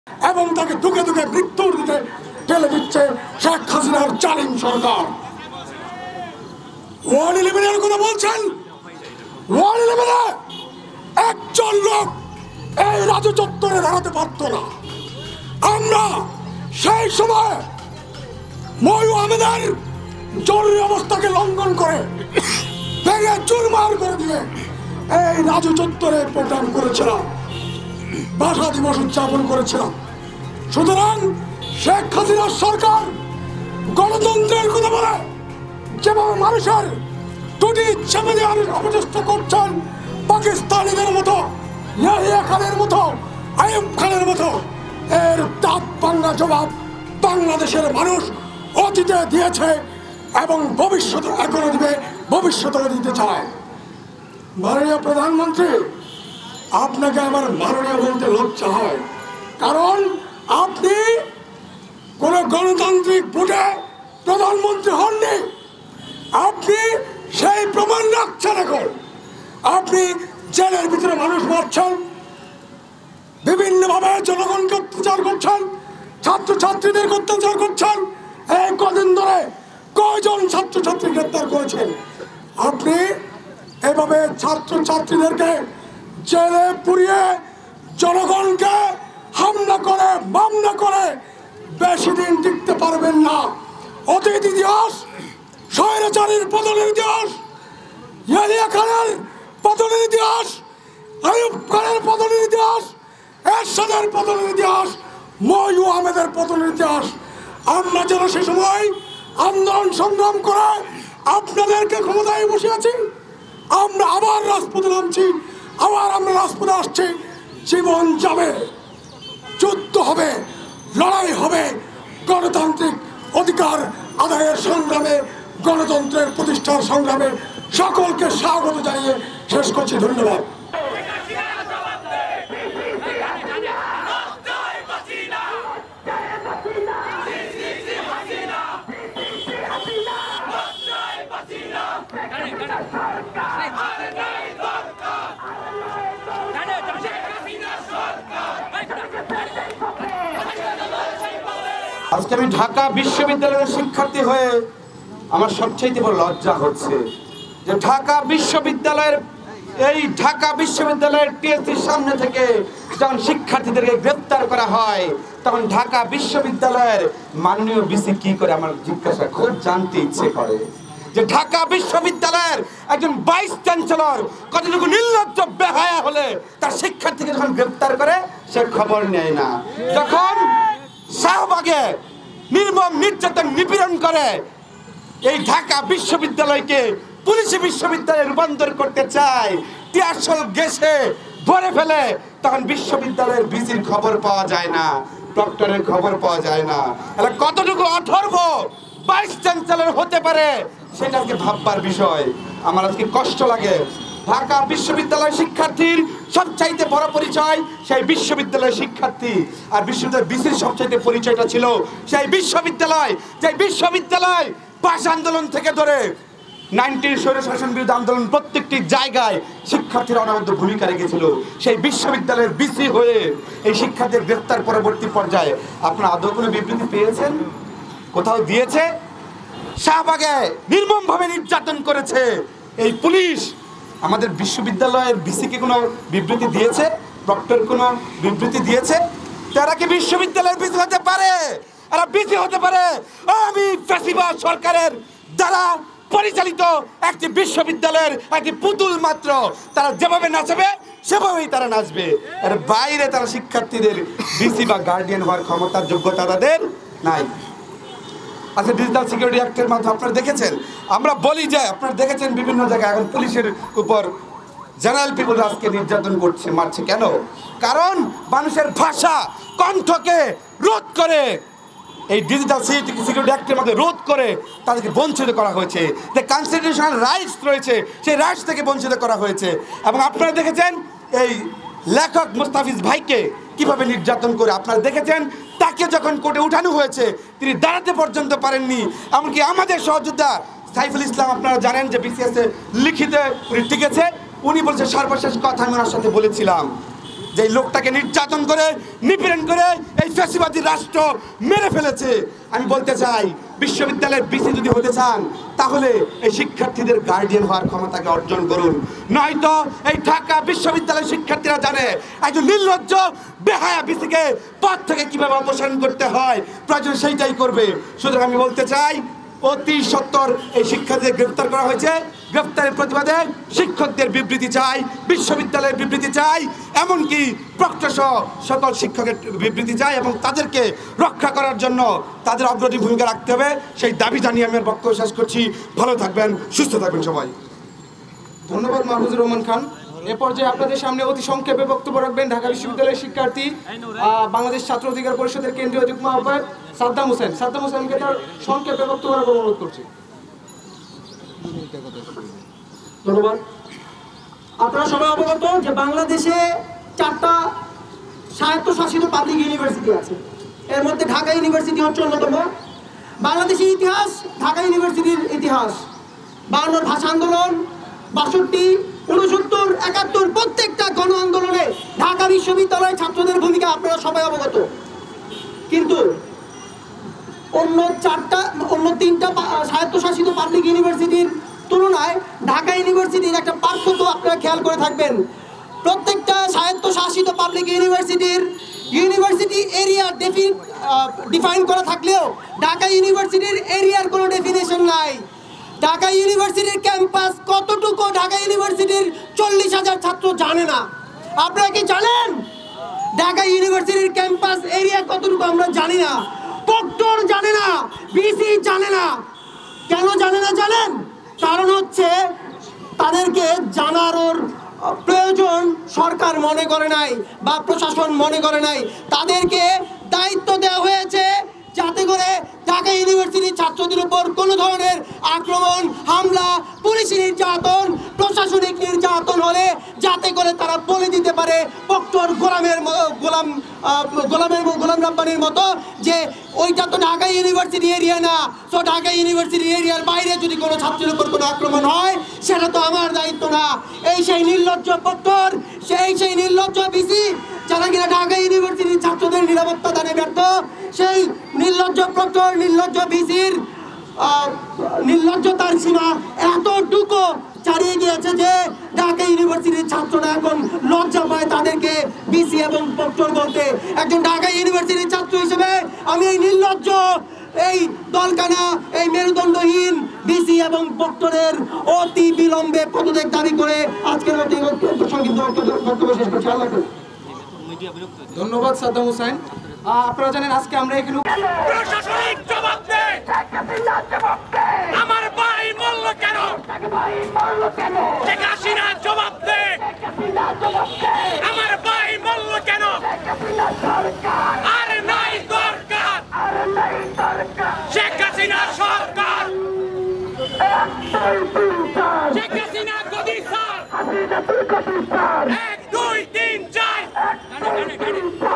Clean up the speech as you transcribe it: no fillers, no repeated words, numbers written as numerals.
এবং তাকে দুঃখে দুঃখে মৃত্যুর দিকে ঠেলে দিচ্ছে শেখ হাসিনার জালিম সরকার। 111-এর কথা বলছেন, 111-এ একজন লোক এই রাজু চত্বরে দাঁড়াতে পারত না। আমরা সেই সময় ময়ূর আহমেদের জরুরি অবস্থাকে লঙ্ঘন করে ভেঙে চুরমার করে দিয়ে এই রাজু চত্বরে প্রোগ্রাম করেছিলাম, ভাষা দিবস উদযাপন করেছিলাম। সুতরাং শেখ হাসিনার সরকার গণতন্ত্রের কথা বলে যেভাবে মানুষের টুটি চেপে দেওয়ার অপচেষ্টা করছেন, পাকিস্তানিদের মতো, ইয়াহিয়া খানের মতো, আইয়ুব খানের মতো, এর দাঁত ভাঙা জবাব বাংলাদেশের মানুষ অতীতে দিয়েছে এবং ভবিষ্যতে এখনো দিবে, ভবিষ্যতেও দিতে চায়। মাননীয় প্রধানমন্ত্রী, আপনাকে আমার মাননীয় বলতে লজ্জা হয়, কারণ আপনি কোন গণতান্ত্রিক ভোটে প্রধানমন্ত্রী হননি। আপনি সেই প্রমাণ রাখছেন। এখন আপনি জেলের ভিতরে মানুষ মারছেন, বিভিন্নভাবে জনগণকে অত্যাচার করছেন, ছাত্রছাত্রীদেরকে অত্যাচার করছেন। এই কদিন ধরে কয়জন ছাত্রছাত্রী গ্রেপ্তার করেছেন? আপনি এভাবে ছাত্রছাত্রীদেরকে জেলে পুড়িয়ে জনগণকে হামলা করে মামলা করে বেশি দিন টিকতে পারবেন না। অতীত ইতিহাস, স্বৈরাচারীর পতনের ইতিহাস, ইয়াহিয়া খানের পতনের ইতিহাস, আইয়ুব খানের পতনের ইতিহাস, এরশাদের পতনের ইতিহাস, ময়ূর আহমেদের পতনের ইতিহাস। আমরা যেন সে সময় আন্দোলন সংগ্রাম করে আপনাদেরকে ক্ষমতায় বসে আছি, আমরা আবার রাজপথে নামছি, আবার আমরা রাজপথে আসছি। জীবন যাবে, যুদ্ধ হবে, লড়াই হবে, গণতান্ত্রিক অধিকার আদায়ের সংগ্রামে, গণতন্ত্রের প্রতিষ্ঠার সংগ্রামে সকলকে স্বাগত জানিয়ে শেষ করছি। ধন্যবাদ। আজকে আমি ঢাকা বিশ্ববিদ্যালয়ের শিক্ষার্থী হয়ে আমার সবচেয়ে বড় লজ্জা হচ্ছে যে ঢাকা বিশ্ববিদ্যালয়ের টিএসসির সামনে থেকে যখন শিক্ষার্থীদেরকে গ্রেপ্তার করা হয় তখন ঢাকা বিশ্ববিদ্যালয়ের মাননীয় ভিসি কি করে আমার জিজ্ঞাসা খুব জানতে ইচ্ছে করে যে ঢাকা বিশ্ববিদ্যালয়ের একজন ভাইস চ্যান্সেলর কতটুকু নির্লজ্জ বেহায়া হলে তার শিক্ষার্থীকে যখন গ্রেপ্তার করে সে খবর নেয় না। যখন শাহবাগে নির্মম নির্যাতন নিপীড়ন করে এই ঢাকা বিশ্ববিদ্যালয়কে পুলিশি বিশ্ববিদ্যালয়ে রূপান্তর করতে চায়, টিয়ারশল গ্যাসে ভরে ফেলে, তখন বিশ্ববিদ্যালয়ের ভিসির খবর পাওয়া যায় না, প্রক্টরের খবর পাওয়া যায় না। তাহলে কতটুকু অথর্ব ভাইস চ্যান্সেলর হতে পারে সেটা আজকে ভাববার বিষয়। আমার আজকে কষ্ট লাগে। ঢাকা বিশ্ববিদ্যালয় শিক্ষার্থীর সবচাইতে বড় পরিচয় সেই বিশ্ববিদ্যালয়ের শিক্ষার্থী, আর বিশ্ববিদ্যালয় ভিসির সবচাইতে পরিচয়টা ছিল সেই বিশ্ববিদ্যালয়, যে বিশ্ববিদ্যালয় ভাষা আন্দোলন থেকে ধরে 90 স্বৈরশাসন বিরোধী আন্দোলন প্রত্যেকটি জায়গায় শিক্ষার্থীরা অনবদ্য ভূমিকা রেখেছিল। সেই বিশ্ববিদ্যালয়ের ভিসি হয়ে এই শিক্ষার্থীর গ্রেফতার পরবর্তী পর্যায়ে আপনারা আদৌ কোনো বিবৃতি পেয়েছেন? কোথাও দিয়েছে? শাহবাগে নির্মমভাবে নির্যাতন করেছে এই পুলিশ। আমাদের বিশ্ববিদ্যালয়ের ভিসিকে কোনো বিবৃতি দিয়েছে? প্রক্টর কোনো বিবৃতি দিয়েছে? তারা কি বিশ্ববিদ্যালয়ের ভিসি হতে পারে? এরা ভিসি হতে পারে আমি ফ্যাসিবাদ সরকারের দ্বারা পরিচালিত একটি বিশ্ববিদ্যালয়ের একটি পুতুল মাত্র। তারা যেভাবে নাচবে সেভাবেই তারা নাচবে, এর বাইরে তারা শিক্ষার্থীদের ভিসি বা গার্ডিয়ান হওয়ার ক্ষমতার যোগ্যতা তাদের নাই। আচ্ছা, ডিজিটাল সিকিউরিটি অ্যাক্টের মাধ্যমে আপনারা দেখেছেন, আমরা বলি যে আপনারা দেখেছেন বিভিন্ন জায়গায় এখন পুলিশের উপর জেনারেল পিপল আজকে নির্যাতন করছে, মারছে। কেন? কারণ মানুষের ভাষা কণ্ঠকে রোধ করে এই ডিজিটাল সিকিউরিটি অ্যাক্টের মধ্যে রোধ করে তাদেরকে বঞ্চিত করা হয়েছে। যে কনস্টিটিউশনাল রাইটস রয়েছে সেই রাইটস থেকে বঞ্চিত করা হয়েছে। এবং আপনারা দেখেছেন এই লেখক মুস্তাফিজ ভাইকে কিভাবে নির্যাতন করে, আপনারা দেখেছেন তাকে যখন কোর্টে উঠানো হয়েছে তিনি দাঁড়াতে পর্যন্ত পারেননি। এমনকি আমাদের সহযোদ্ধা সাইফুল ইসলাম, আপনারা জানেন যে বিসিএসে লিখিত উনি টিকেছে, উনি বলছে সর্বশেষ কথা আমি ওনার সাথে বলেছিলাম যে লোকটাকে নির্যাতন করে নিপীড়ন করে এই ফ্যাসিবাদী রাষ্ট্র মেরে ফেলেছে। আমি বলতে চাই বিশ্ববিদ্যালয়ের বিসি যদি হতে চান তাহলে এই শিক্ষার্থীদের গার্ডিয়ান হওয়ার ক্ষমতাকে অর্জন করুন, নয়তো এই ঢাকা বিশ্ববিদ্যালয়ের শিক্ষার্থীরা জানে একজন নির্লজ্জ বেহায়া বিসিকে পদ থেকে কিভাবে অপসারণ করতে হয়, প্রয়োজন সেইটাই করবে। সুতরাং আমি বলতে চাই অতি সত্বর এই শিক্ষার্থীদের গ্রেফতার করা হয়েছে। গ্রেফতারের প্রতিবাদে শিক্ষকদের বিবৃতি চাই, বিশ্ববিদ্যালয়ের বিবৃতি চাই, এমনকি প্রক্টর সহ সকল শিক্ষকের বিবৃতি চাই এবং তাদেরকে রক্ষা করার জন্য তাদের অগ্রণী ভূমিকা রাখতে হবে। সেই দাবি জানিয়ে আমি বক্তব্য শেষ করছি। ভালো থাকবেন, সুস্থ থাকবেন সবাই। ধন্যবাদ মাহফুজুর রহমান খান। এ পর্যায়ে আপনাদের সামনে অতি সংক্ষেপে বক্তব্য রাখবেন ঢাকা বিশ্ববিদ্যালয়ের শিক্ষার্থী বাংলাদেশ ছাত্র অধিকার পরিষদের কেন্দ্রীয় যুগ্ম আহ্বায়ক সাদ্দাম হোসেন। সাদ্দাম হোসেনকে তার সংক্ষেপে বক্তব্য রাখার অনুরোধ করছি। ধন্যবাদ। আপনারা সবাই অবগত যে বাংলাদেশে 4টা স্বায়ত্তশাসিত পাবলিক ইউনিভার্সিটি আছে, এর মধ্যে ঢাকা ইউনিভার্সিটি হচ্ছে অন্যতম। বাংলাদেশের ইতিহাস, ঢাকা ইউনিভার্সিটির ইতিহাস, 52 ভাষা আন্দোলন, 62, 69, 71 প্রত্যেকটা গণ আন্দোলনে ঢাকা বিশ্ববিদ্যালয়ের ছাত্রদের ভূমিকা আপনারা সবাই অবগত। কিন্তু অন্য 3টা স্বায়ত্তশাসিত পাবলিক ইউনিভার্সিটির তুলনায় ঢাকা ইউনিভার্সিটির একটা পার্থক্য আপনারা খেয়াল করে থাকবেন। প্রত্যেকটা স্বায়ত্তশাসিত পাবলিক ইউনিভার্সিটি এরিয়া ডিফাইন করা থাকলেও ঢাকা ইউনিভার্সিটির এরিয়ার কোনো ডেফিনেশন নাই। ঢাকা ইউনিভার্সিটির ক্যাম্পাস কতটুকু ঢাকা ইউনিভার্সিটির 40,000 ছাত্র জানে না। আপনারা কি জানেন ঢাকা ইউনিভার্সিটির ক্যাম্পাস এরিয়া কতটুকু? আমরা জানি না, প্রক্টর জানে না, বিসি জানে না। কেন জানে না জানেন? কারণ হচ্ছে তাদেরকে জানার প্রয়োজন সরকার মনে করে নাই বা প্রশাসন মনে করে নাই। তাদেরকে দায়িত্ব দেওয়া হয়েছে যাতে করে ঢাকা ইউনিভার্সিটির ছাত্রদের উপর কোনো ধরনের আক্রমণ, হামলা, পুলিশি নির্যাতন, প্রশাসনিক নির্যাতন হলে যাতে করে তারা বলে দিতে পারে প্রক্টর গোলাম রাব্বানির মতো যে ওইটা তো ঢাকা ইউনিভার্সিটি এরিয়া না, তো ঢাকা ইউনিভার্সিটি এরিয়ার বাইরে যদি কোনো ছাত্রের উপর কোনো আক্রমণ হয় সেটা তো আমার দায়িত্ব না। এই সেই নির্লজ্জ প্রক্টর, সেই নির্লজ্জ বিসি যারা কিনা ঢাকা ইউনিভার্সিটির ছাত্রদের নিরাপত্তা দানে ব্যর্থ, সেই নির্লজ্জ প্রক্টর, নির্লজ্জ বিসির নির্লজ্জতার সীমা এতটুকু ছাড়িয়ে গিয়েছে যে ঢাকা ইউনিভার্সিটির ছাত্ররা এখন লজ্জা পায় তাদেরকে বিসি এবং প্রক্টর বলতে। একজন ঢাকা ইউনিভার্সিটির ছাত্র হিসেবে আমি এই নির্লজ্জ, এই দলকানা, এই মেরুদণ্ডহীন বিসি এবং প্রক্টরের অতি বিলম্বে পদত্যাগ দাবি করে আজকের সংক্ষিপ্ত বক্তব্য শেষ করছি। আল্লাহ হাফেজ। ধন্যবাদ সাদ্দাম হোসেন। আপনারা জানেন আজকে আমরা এখানে প্রশাসনিক জবাব দে, আমার ভাই মরল কেন, শেখ হাসিনা জবাব দে, আমার ভাই মরল কেন, আর নাই দরকার শেখ হাসিনা সরকার, শেখ হাসিনা গদি স্যার, 1, 2, 3, 4